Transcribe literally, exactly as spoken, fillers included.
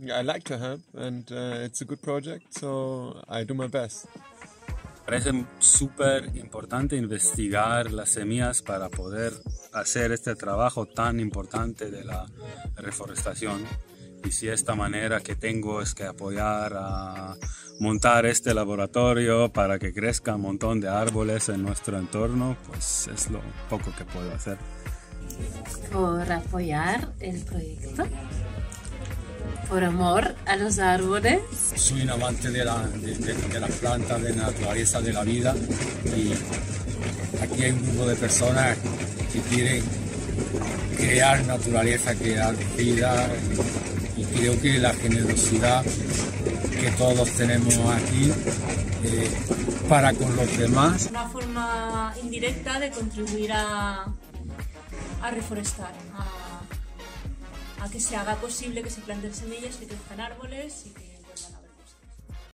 I like to help, and uh, it's a good project, so I do my best. Parece súper importante investigar las semillas para poder hacer este trabajo tan importante de la reforestación. Y si esta manera que tengo es que apoyar a montar este laboratorio para que crezca un montón de árboles en nuestro entorno, pues es lo poco que puedo hacer. Por apoyar el proyecto, por amor a los árboles. Soy un amante de, la, de, de, de las plantas, de la naturaleza, de la vida, y aquí hay un grupo de personas que quieren crear naturaleza, crear vida, y creo que la generosidad que todos tenemos aquí eh, para con los demás. Una forma indirecta de contribuir a, a reforestar, a, a que se haga posible que se planten semillas, que crezcan árboles y que